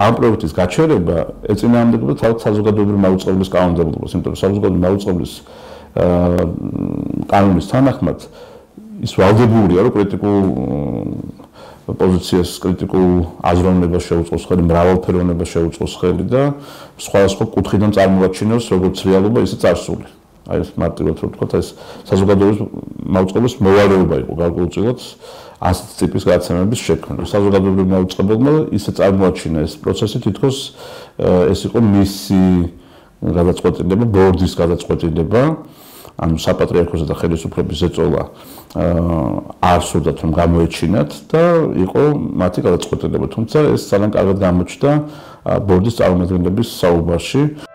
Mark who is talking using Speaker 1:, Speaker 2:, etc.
Speaker 1: ამ პროექტის გაჩერება ეწინააღმდეგებოდა თავად საზოგადოებრივი მაუწყებლის კანონმდებლობას, იმიტომ რომ საზოგადოებრივი მაუწყებლის კანონის თანახმად ის ვალდებულია, რომ კრიტიკულ პოზიციას, კრიტიკულ აზროვნებას შეუწყოს ხელი, მრავალფეროვნებას შეუწყოს ხელი და სხვადასხვა კუთხიდან წარმოვაჩინოს როგორც რეალობა, ისე წარსული. აი ეს მარტივად რომ ვთქვათ, ეს საზოგადოებრივი მაუწყებლის მოვალეობა იყო გარკვეულწილად ასეთ ტიპის გადაცემების შექმნა. საზოგადოებრივი მაუწყებელმა ისე წარმოაჩინა ეს პროცესი, თითქოს ეს იყო მისი გადაწყვეტილება, ბორდის გადაწყვეტილება, ანუ საპატრიარქოსა და ხელისუფლების ზეწოლა არ სურდათ რომ გამოეჩინათ და იყო მათი გადაწყვეტილება, თუმცა ეს ძალიან კარგად გამოჩნდა ბორდის წარმომადგენლების საუბარში.